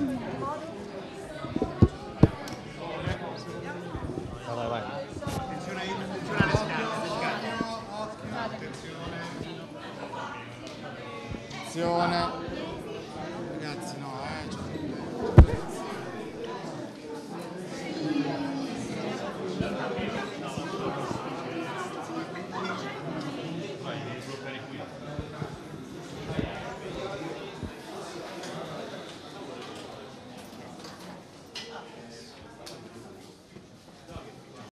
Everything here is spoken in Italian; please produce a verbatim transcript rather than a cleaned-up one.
Vai, vai. Attenzione, attenzione alle scale, alle scale. Attenzione.